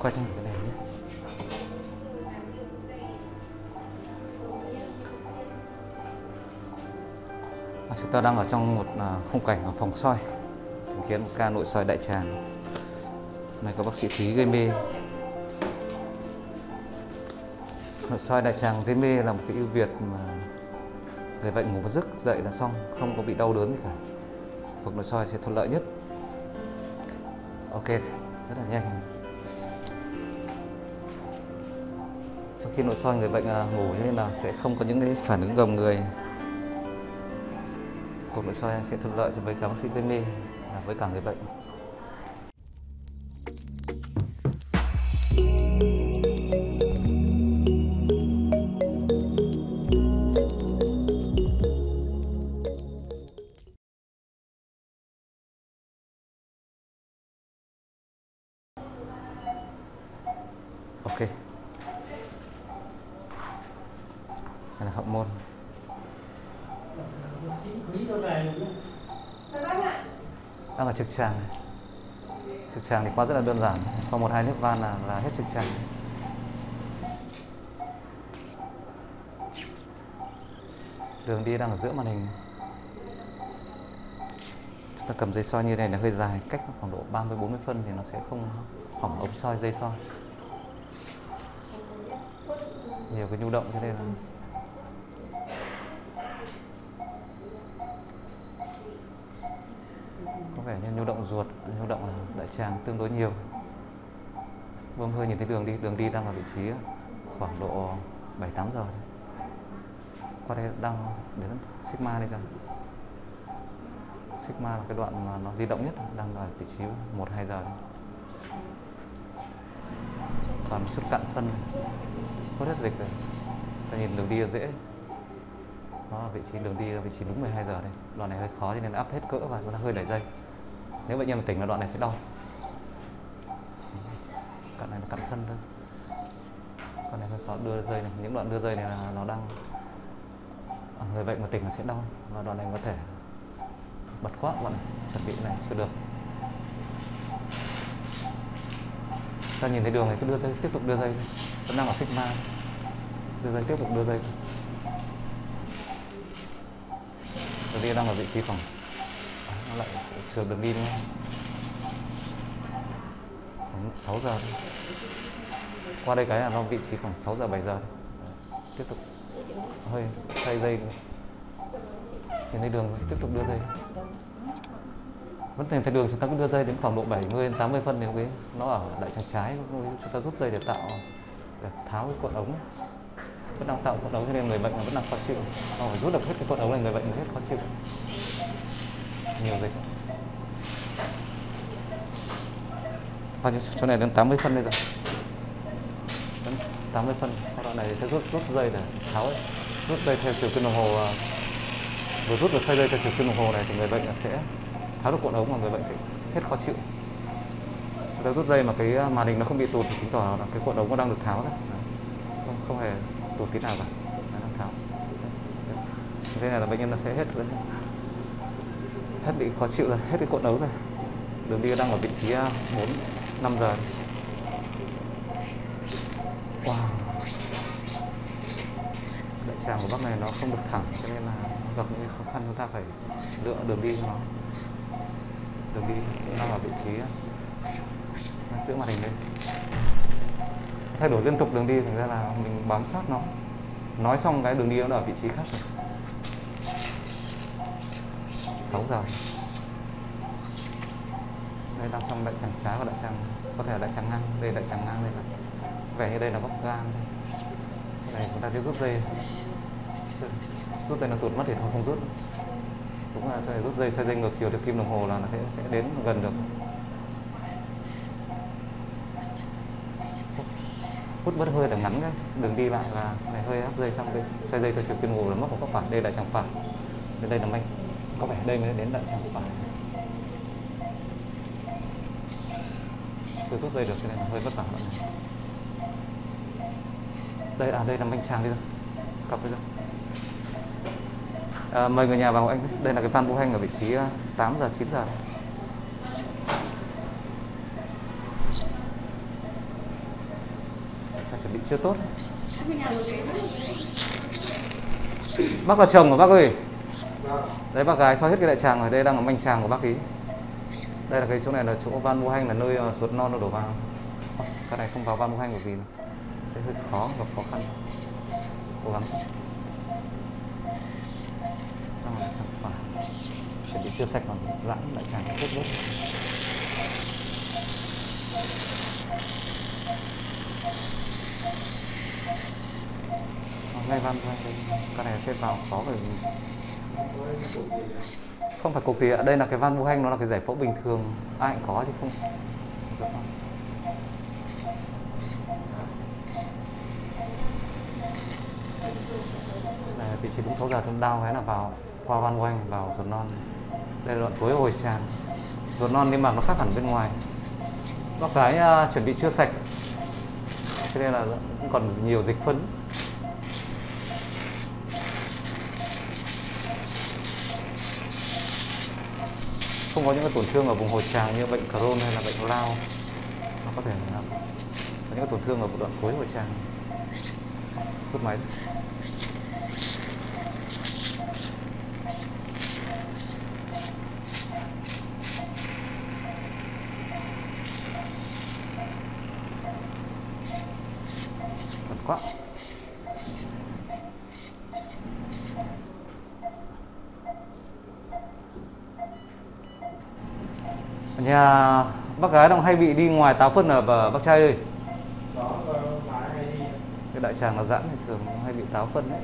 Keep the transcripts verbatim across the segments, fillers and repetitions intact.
quay tranh cái này nhé. À, chúng ta đang ở trong một uh, khung cảnh ở phòng soi chứng kiến một ca nội soi đại tràng. Này có bác sĩ Thúy gây mê. Nội soi đại tràng gây mê là một cái ưu việt mà người bệnh ngủ một giấc dậy là xong, không có bị đau đớn gì cả. Cuộc nội soi sẽ thuận lợi nhất. Ok, rất là nhanh. Sau khi nội soi người bệnh uh, ngủ cho nên là sẽ không có những cái phản ứng gồng người. Cuộc nội soi sẽ thuận lợi cho với cả bác sĩ gây mê và với cả người bệnh. Ok. Đây là hậu môn. Đang là trực tràng. Trực tràng thì quá rất là đơn giản, có một hai nếp van là, là hết trực tràng. Đường đi đang ở giữa màn hình. Chúng ta cầm dây soi như này là hơi dài, cách khoảng độ ba mươi bốn mươi phân thì nó sẽ không hỏng ống soi dây soi. Nhiều cái nhu động cho nên là có vẻ như nhu động ruột, nhu động ở đại tràng tương đối nhiều. Bơm hơi nhìn thấy đường đi, đường đi đang ở vị trí khoảng độ bảy tám giờ. Qua đây đang đến sigma đây rồi. Sigma là cái đoạn mà nó di động nhất, đang ở vị trí một hai giờ. Còn chút cạn phân, hút hết dịch rồi. Ta nhìn đường đi là dễ. Nó ở vị trí đường đi là vị trí đúng mười hai giờ đây. Đoạn này hơi khó cho nên áp hết cỡ và chúng ta hơi đẩy dây. Nếu bệnh nhân mà tỉnh là đoạn này sẽ đau. Đoạn này là cặn phân thôi. Đoạn này hơi khó đưa dây này. Những đoạn đưa dây này là nó đang, người bệnh mà tỉnh là sẽ đau. Và đoạn này có thể bật khoác đoạn này, chuẩn bị này chưa được. Ta nhìn thấy đường này cứ đưa dây, tiếp tục đưa dây. Vẫn đang ở sigma. Đưa dây, tiếp tục đưa dây. Đường đi đang ở vị trí khoảng, nó lại trượt đường đi đúng không? Khoảng sáu giờ. Qua đây cái là nó vị trí khoảng sáu giờ bảy giờ. Tiếp tục hơi xoay dây. Nhìn thấy đường tiếp tục đưa dây. Vẫn nhìn thấy đường, chúng ta cứ đưa dây đến khoảng độ bảy mươi đến tám mươi phân thì cái nó ở đại tràng trái, chúng ta rút dây để tạo, để tháo cái cuộn ống. Vẫn đang tạo cuộn ống cho nên người bệnh là vẫn đang khó chịu. Không phải rút được hết cái cuộn ống này người bệnh mới hết khó chịu. Nhiều dịch. Bao nhiêu chỗ này đến tám mươi phân đây rồi. Đến tám mươi phân. Các đoạn này sẽ rút rút dây để tháo ấy. Rút dây theo chiều kim đồng hồ. Vừa rút được xoay dây theo chiều kim đồng hồ này thì người bệnh sẽ tháo được cuộn ống mà người bệnh sẽ hết khó chịu. Chúng ta rút dây mà cái màn hình nó không bị tụt thì chứng tỏ là cái cuộn ống nó đang được tháo ra. Không, không hề tụt tí nào cả. Nó đang tháo. Thế này là bệnh nhân nó sẽ hết hết bị khó chịu rồi, hết cái cuộn ống rồi. Đường đi đang ở vị trí bốn năm giờ. Wow. Đại tràng của bác này nó không được thẳng cho nên là gặp những khó khăn chúng ta phải lựa đường đi cho nó. Đường đi đang ở vị trí giữa màn hình đây. Thay đổi liên tục đường đi thành ra là mình bám sát nó. Nói xong cái đường đi nó ở vị trí khác rồi. sáu giờ. Đây đang trong đại tràng trái và đại tràng, có thể là đại tràng ngang. Đây đại tràng ngang đây rồi. Vẻ như đây là góc gan. Cái này chúng ta sẽ rút dây. Rút dây nó tụt mất thì thôi không rút. Đúng là cho rút dây xoay dây ngược chiều theo kim đồng hồ là nó sẽ, sẽ đến gần được. Hút bớt hơi để ngắn cái đường đi lại là này hơi áp dây xong đây xoay dây theo chiều kim đồng hồ là mất một góc phải. Đây đại tràng phải. Đến đây là manh. Có vẻ đây mới đến đại tràng phải. Chưa rút dây được cho nên là hơi vất vả lắm. Đây à đây là manh tràng đi rồi. Cặp đi rồi. À, mời người nhà vào anh. Đây là cái van vũ hanh ở vị trí tám giờ chín giờ. Sao chuẩn bị chưa tốt. Bác là chồng của bác ơi. Đấy bác gái soi hết cái đại tràng rồi, đây đang ở manh tràng của bác ý. Đây là cái chỗ này là chỗ van Vu Hanh, là nơi uh, ruột non nó đổ vào. Oh, cái này không vào van Vu Hanh bởi vì sẽ hơi khó, gặp khó khăn. Cố gắng. Đang là chẳng phải. Chuẩn bị chưa sạch còn giãn đại tràng tốt nhất. Ngay van Vu Hanh, cái này sẽ vào khó bởi vì không phải cục gì ạ, đây là cái van Vu Hanh, nó là cái giải phẫu bình thường, ai cũng có chứ không. Đây là vị trí đúng thấu giả thâm đau, cái là vào qua van Vu Hanh vào ruột non. Đây là đoạn cuối hồi tràng, ruột non niêm mạc nó khác hẳn bên ngoài. Bác gái uh, chuẩn bị chưa sạch, cho nên là cũng còn nhiều dịch phân. Không có những cái tổn thương ở vùng hồi tràng như bệnh Crohn hay là bệnh lao, nó có thể là có những cái tổn thương ở đoạn cuối hồi tràng. Rút máy. Thật quá. Nhà bác gái đang hay bị đi ngoài táo phân ở bác trai ơi. Đó, bà hay đi. Cái đại tràng là giãn thì thường hay bị táo phân đấy.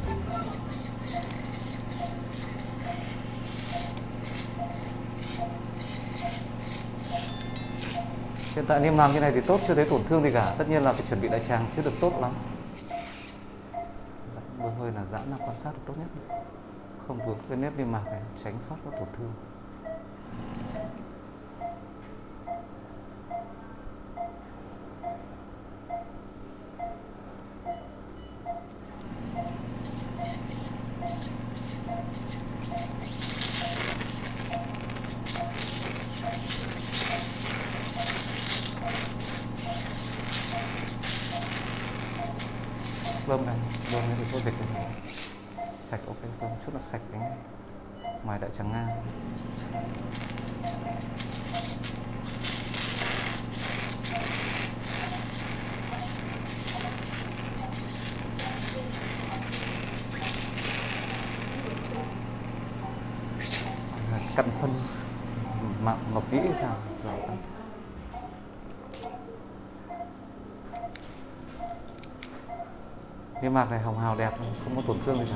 Hiện tại niêm mạc như này thì tốt, chưa thấy tổn thương gì cả. Tất nhiên là cái chuẩn bị đại tràng chưa được tốt lắm. Giãn bơm hơi là giãn là quan sát được tốt nhất. Không vướng cái nếp niêm mạc này, tránh sót các tổn thương. Bơm này, bơm này thì có dịch này. Sạch ok, bơm chút là sạch đấy. Ngoài đại tràng ngang. Cận phân mạng ngọc nhĩ sao? Rồi. Niêm mạc này hồng hào đẹp, không có tổn thương gì cả.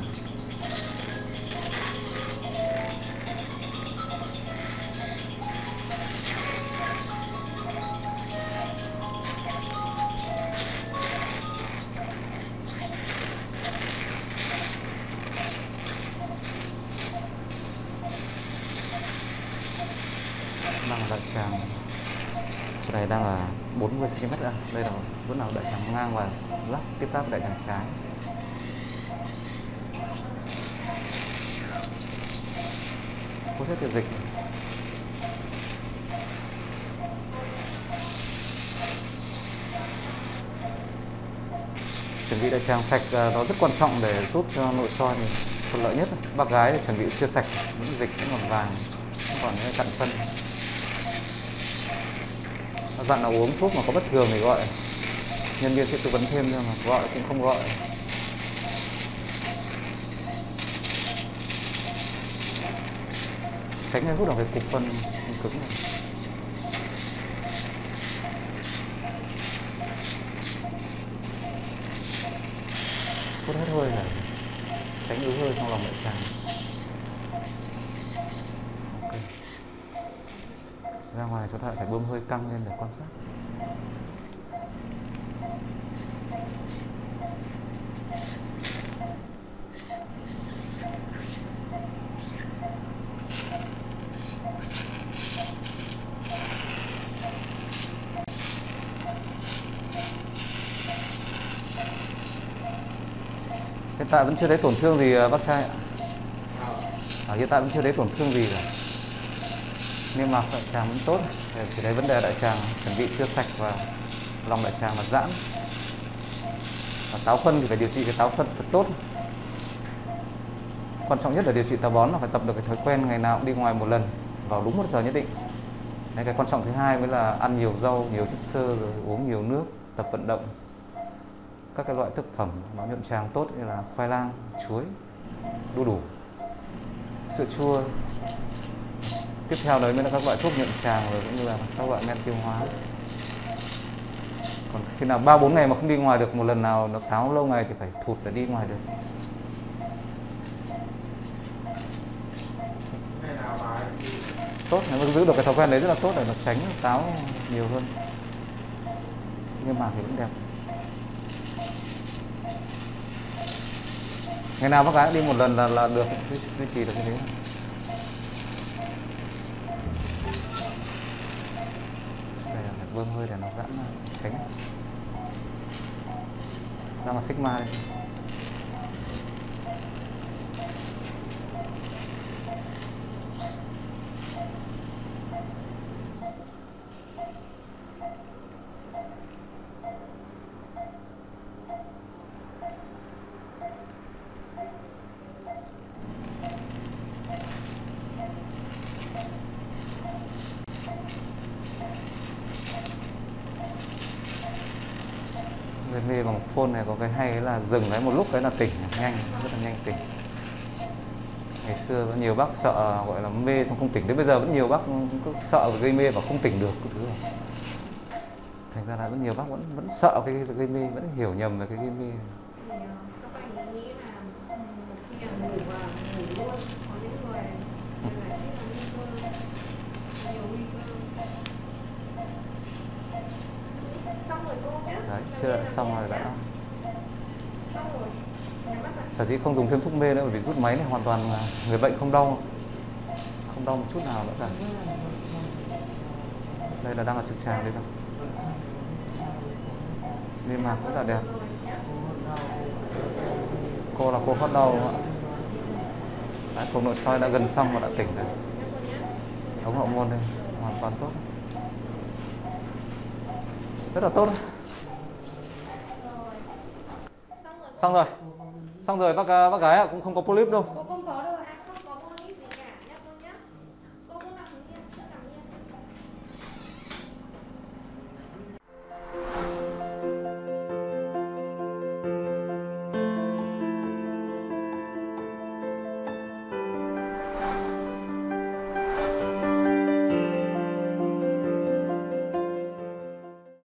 Đang là đại tràng, chỗ này đang là bốn mươi xăng ti mét ạ. Đây là vẫn là đại tràng ngang và lắp tiếp giáp đại tràng trái. Hút hết cái dịch. Chuẩn bị đại tràng sạch nó rất quan trọng để giúp cho nội soi mình thuận lợi nhất. Bác gái thì chuẩn bị chưa sạch, những dịch vẫn còn vàng, vẫn còn những cặn phân. Dặn là uống thuốc mà có bất thường thì gọi, nhân viên sẽ tư vấn thêm, nhưng mà gọi cũng không gọi. Tránh cái hút vào cái cục phân cứng này. Hút hết hơi này, tránh ứ hơi trong lòng đại tràng. Okay. Ra ngoài chúng ta phải bơm hơi căng lên để quan sát. Hiện tại vẫn chưa thấy tổn thương gì bác trai ạ. À, hiện tại vẫn chưa thấy tổn thương gì cả. Niêm mạc đại tràng vẫn tốt. Chỉ thấy vấn đề đại tràng chuẩn bị chưa sạch và lòng đại tràng là giãn. Và táo phân thì phải điều trị cái táo phân thật tốt. Quan trọng nhất là điều trị táo bón là phải tập được cái thói quen ngày nào cũng đi ngoài một lần vào đúng một giờ nhất định. Đấy, cái quan trọng thứ hai mới là ăn nhiều rau, nhiều chất xơ, rồi uống nhiều nước, tập vận động. Các cái loại thực phẩm nó nhuận tràng tốt như là khoai lang, chuối, đu đủ, sữa chua. Tiếp theo đấy mới là các loại thuốc nhuận tràng rồi cũng như là các loại men tiêu hóa. Còn khi nào ba bốn ngày mà không đi ngoài được một lần nào, nó táo lâu ngày thì phải thụt để đi ngoài được. Ngày nào lại thì Tốt, nếu mà giữ được cái thói quen đấy rất là tốt để nó tránh táo nhiều hơn. Nhưng mà thì vẫn đẹp. Ngày nào bác gái đi một lần là là được, duy, duy trì được như thế. Đây là phải bơm hơi để nó giãn tránh. Ra mà sigma đây. Gây mê bằng phone này có cái hay là dừng đấy một lúc cái là tỉnh nhanh, rất là nhanh tỉnh. Ngày xưa có nhiều bác sợ gọi là mê xong không tỉnh, đến bây giờ vẫn nhiều bác cứ sợ gây mê và không tỉnh được cái thứ này. Thành ra là rất nhiều bác vẫn vẫn sợ cái gây mê, vẫn hiểu nhầm về cái gây mê. Các bạn nghĩ là một khi là ngủ và ngủ luôn, có những người là rất là nguy cơ, nhiều nguy cơ. Xong rồi cô nhé. Đấy, chưa xong rồi đã. Xong rồi. Sở dĩ không dùng thêm thuốc mê nữa bởi vì rút máy này hoàn toàn là người bệnh không đau, không đau một chút nào nữa cả. Đây là đang là trực tràng đấy rồi. Niêm mạc rất là đẹp. Cô là cô hót đau đúng không ạ? Đấy, cuộc nội soi đã gần xong và đã tỉnh rồi. Ống hậu môn đây hoàn toàn tốt, rất là tốt. Xong rồi, xong rồi bác bác gái ạ, cũng không có polyp đâu.